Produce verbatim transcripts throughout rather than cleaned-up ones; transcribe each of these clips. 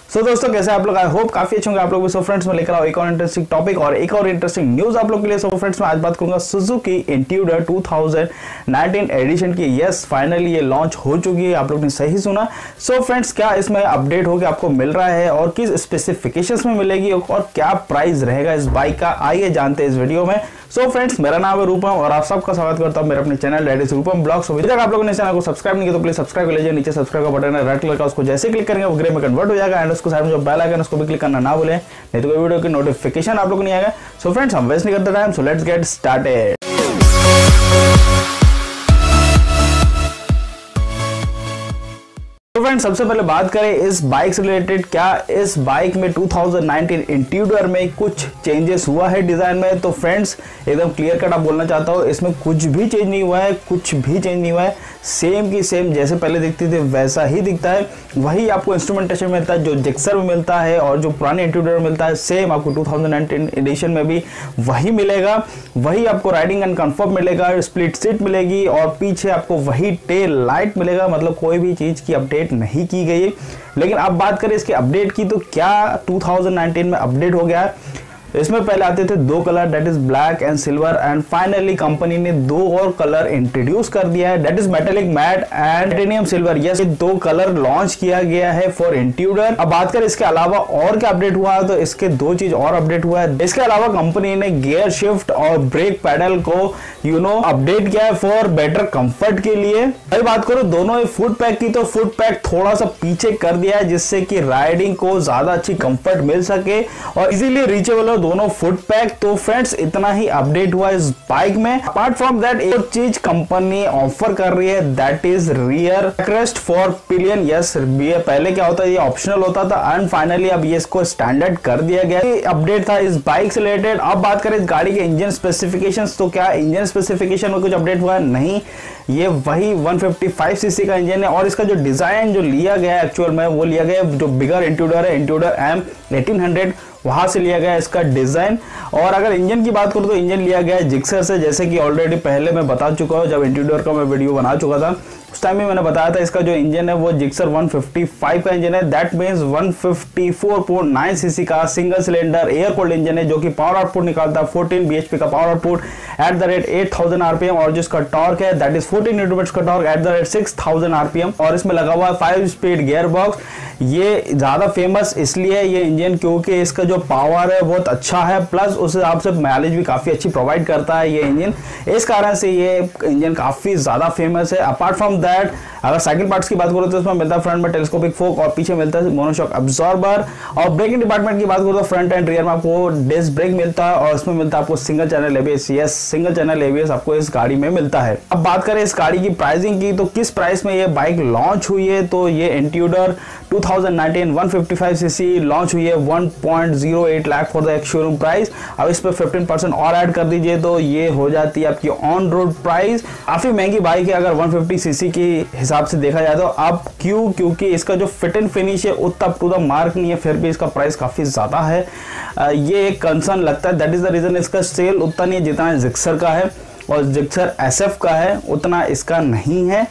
सो so, दोस्तों कैसे आप लोग, आई होप काफी अच्छे होंगे आप लोग भी। सो फ्रेंड्स मैं लेकर आऊँ एक और इंटरेस्टिंग टॉपिक और एक और इंटरेस्टिंग न्यूज आप लोग के लिए। सो फ्रेंड्स मैं आज बात करूंगा Suzuki Intruder two thousand nineteen edition की। यस फाइनली ये लॉन्च हो चुकी है, आप लोग ने सही सुना। सो so, फ्रेंड्स क्या इसमें अपडेट होकर आपको मिल रहा है और किस स्पेसिफिकेशंस में मिलेगी और क्या प्राइस रहेगा इस बाइक का, आइए जानते हैं इस वीडियो में। सो so, फ्रेंड्स मेरा नाम है रूपम और आप सबका स्वागत करता हूं मेरे अपने channel that is Rupam vlogs. अभी तक आप लोगों ने चैनल को सब्सक्राइब नहीं किया तो प्लीज सब्सक्राइब कर लीजिए। नीचे सब्सक्राइब का बटन है रेड कलर का, उसको जैसे क्लिक करेंगे वो ग्रे में कन्वर्ट हो जाएगा एंड उसको साइड में जो बेल आइकन उसको भी क्लिक करना ना भूलें, नहीं तो कोई वीडियो की नोटिफिकेशन आप लोग को नहीं आएगा। सो फ्रेंड्स हम वेस्ट नहीं करते time, so let's get started. तो फ्रेंड्स सबसे पहले बात करें इस बाइक से रिलेटेड, क्या इस बाइक में टू थाउजेंड नाइनटीन इंट्रूडर में कुछ चेंजेस हुआ है डिजाइन में। तो फ्रेंड्स एकदम क्लियर कट आप बोलना चाहता हूँ, इसमें कुछ भी चेंज नहीं हुआ है, कुछ भी चेंज नहीं हुआ है। सेम की सेम जैसे पहले दिखती थी वैसा ही दिखता है। वही आपको इंस्ट्रूमेंटेशन मिलता है जो जिक्सर में मिलता है और जो पुराने इंट्रूडर में मिलता है, सेम आपको टू थाउजेंड नाइनटीन एडिशन में भी वही मिलेगा। वही आपको राइडिंग एंड कंफर्ट मिलेगा, स्प्लिट सीट मिलेगी और पीछे आपको वही टेल लाइट मिलेगा। मतलब कोई भी चीज की अपडेट नहीं की गई। लेकिन अब बात करें इसके अपडेट की, तो क्या टू थाउजेंड नाइनटीन में अपडेट हो गया है। इसमें पहले आते थे दो color, that is black and silver, and finally company ने दो और कलर इंट्रोड्यूस कर दिया है, that is metallic matte and titanium silver. Yes, ये दो कलर लॉन्च किया गया है फॉर इंट्रूडर। अब बात करें इसके अलावा और क्या अपडेट हुआ है, तो इसके दो चीज और अपडेट हुआ है। इसके अलावा कंपनी ने गियर शिफ्ट और ब्रेक पैडल को यू नो अपडेट किया है फॉर बेटर कंफर्ट के लिए। अभी बात करो दोनों फुट पैक की, तो फुट पैक थोड़ा सा पीछे कर दिया है जिससे कि राइडिंग को ज्यादा अच्छी कंफर्ट मिल सके और इजीली रीचेबल हो दोनों फुट पैक। तो फ्रेंड्स इतना ही अपडेट हुआ इस बाइक में। अपार्ट फ्रॉम दैट एक चीज कंपनी ऑफर कर रही है, that is rear backrest for pillion. Yes, पहले क्या होता है ये ऑप्शनल होता था एंड फाइनली अब ये इसको स्टैंडर्ड कर दिया गया। ये अपडेट था इस बाइक से रिलेटेड। अब बात करें इस गाड़ी के इंजन स्पेसिफिकेशंस, तो क्या इंजन स्पेसिफिकेशन में कुछ अपडेट हुआ है? नहीं, ये वही वन फिफ्टी फाइव सीसी का इंजन है और इसका जो डिजाइन जो लिया गया एक्चुअल में वो लिया गया जो बिगर इंट्रूडर है, इंट्रूडर एम एटीन हंड्रेड, वहां से लिया गया इसका डिजाइन। और अगर इंजन की बात करूं तो इंजन लिया गया है जिक्सर से, जैसे कि ऑलरेडी पहले मैं बता चुका हूं, जब इंट्रूडर का मैं वीडियो बना चुका था उस टाइम में मैंने बताया था इसका जो इंजन है वो जिक्सर वन फिफ्टी फाइव का इंजन है। That means one fifty four point nine CC का single cylinder air cooled engine है जो कि पावर आउटपुट निकालता है फोर्टीन बीएचपी का power output at the rate eight thousand RPM और जिसका टॉर्क है that is fourteen newton meter का torque at the rate six thousand RPM और इसमें लगा हुआ है फाइव स्पीड गियर बॉक्स। ये ज्यादा फेमस इसलिए ये इंजन क्योंकि इसका जो पावर है बहुत अच्छा है, प्लस उस हिसाब से माइलेज भी काफी अच्छी प्रोवाइड करता है ये इंजन, इस कारण से ये इंजन काफी ज्यादा फेमस है। अपार्ट फ्रॉम दैट अगर साइकिल पार्ट्स की बात करो तो इसमें मिलता है फ्रंट में टेलीस्कोपिक फोक और पीछे मिलता है मोनोशॉक अब्सॉर्बर। और ब्रेकिंग डिपार्टमेंट की बात करो तो फ्रंट एंड रियर में आपको डिस्क ब्रेक मिलता है और इसमें मिलता है आपको single channel ABS. Yes, single channel ABS आपको इस गाड़ी में मिलता है। अब बात करें इस गाड़ी की प्राइसिंग की, तो किस प्राइस में ये बाइक लॉन्च हुई है, तो ये Intruder two thousand nineteen one fifty five CC launch हुई है one point zero eight lakh for the ex showroom price. अब इस पर फिफ्टीन परसेंट और ऐड कर दीजिए तो ये हो जाती है आपकी ऑन रोड प्राइस। काफी महंगी बाइक है अगर वन फिफ्टी सीसी के हिसाब से देखा जाए तो। अब क्यों? क्योंकि इसका जो फिट एंड फिनिश है उतना अप टू द मार्क नहीं है, फिर भी इसका प्राइस काफी ज्यादा है। ये एक कंसर्न लगता है, दैट इज द रीजन इसका सेल उतना नहीं है जितना जिक्सर का है और जिक्सर एसएफ का है उतना इसका नहीं है।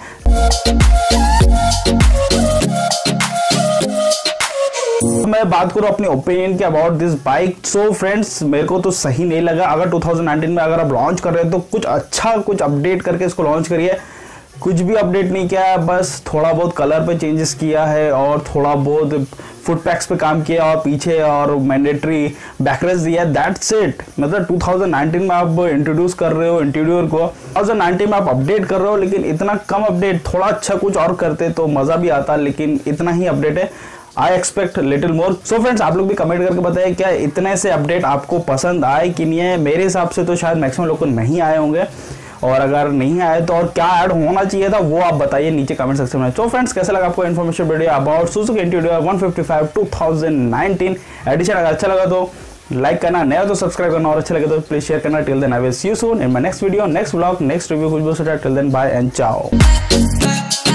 मैं बात करूं अपने ओपिनियन के about this bike, so friends मेरे को तो सही नहीं लगा। अगर टू थाउजेंड नाइनटीन में अगर आप लॉन्च कर रहे हैं तो कुछ अच्छा कुछ अपडेट करके इसको लॉन्च करिए। कुछ भी अपडेट नहीं किया है, बस थोड़ा बहुत कलर पे चेंजेस किया है और थोड़ा बहुत फुट पैक्स पे काम किया और पीछे और मैंडेटरी बैकरेस्ट दिया, दैट्स इट। मतलब टू थाउजेंड नाइनटीन में आप इंट्रोड्यूस कर रहे हो इंट्रूडर को, टू थाउजेंड नाइनटीन में आप अपडेट कर रहे हो, लेकिन इतना कम अपडेट, थोड़ा अच्छा कुछ और करते तो मजा भी आता, लेकिन इतना ही अपडेट है। I expect little more. So friends आप लोग भी कमेंट करके बताइए क्या इतने से अपडेट आपको पसंद आए कि नहीं है। मेरे हिसाब से तो शायद मैक्सिमम लोग को नहीं आए होंगे और अगर नहीं आए तो और क्या ऐड होना चाहिए था वो आप बताइए नीचे कमेंट सेक्शन में। तो फ्रेंड्स कैसा लगा आपको information video about Suzuki Intruder one fifty five two thousand nineteen edition? अगर अच्छा लगा तो लाइक करना, नया तो सब्सक्राइब करना और अच्छा लगे तो प्लीज शेयर करना। Till then I will see you soon in my next video, next vlog, next review, कुछ भी टिल देन बाय एंड चाओ।